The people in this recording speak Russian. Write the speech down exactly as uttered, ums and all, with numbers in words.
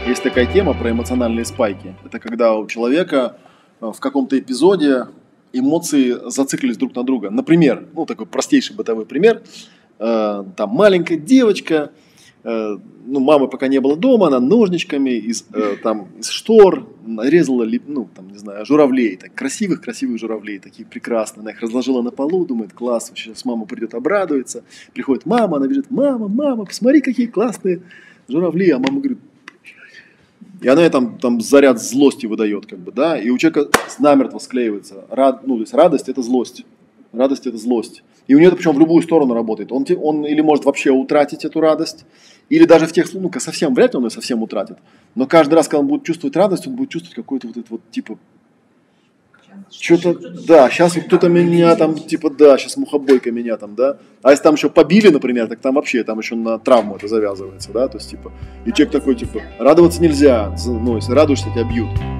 Есть такая тема про эмоциональные спайки. Это когда у человека в каком-то эпизоде эмоции зациклились друг на друга. Например, ну такой простейший бытовой пример. Э, там маленькая девочка, э, ну мамы пока не было дома, она ножничками из, э, там, из штор нарезала, ну там, не знаю, журавлей, так, красивых-красивых журавлей, такие прекрасные. Она их разложила на полу, думает, класс, сейчас мама придет, обрадуется. Приходит мама, она бежит, мама, мама, посмотри, какие классные журавли. А мама говорит, и она там, там заряд злости выдает, как бы, да, и у человека намертво склеивается. Рад, ну, то есть радость – это злость. Радость – это злость. И у нее это причем в любую сторону работает. Он, он или может вообще утратить эту радость, или даже в тех случаях, ну, совсем вряд ли он ее совсем утратит. Но каждый раз, когда он будет чувствовать радость, он будет чувствовать какой-то вот этот вот, типа, что-то, да, сейчас вот кто-то меня там, типа, да, сейчас мухобойка меня там, да. А если там еще побили, например, так там вообще, там еще на травму это завязывается, да, то есть, типа, и человек такой, типа, радоваться нельзя, ну, если радуешься, тебя бьют.